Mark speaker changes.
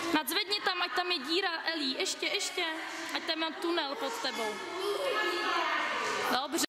Speaker 1: Nadzvedni tam, ať tam je díra, Elí, ještě, ať tam mám tunel pod tebou. Dobře.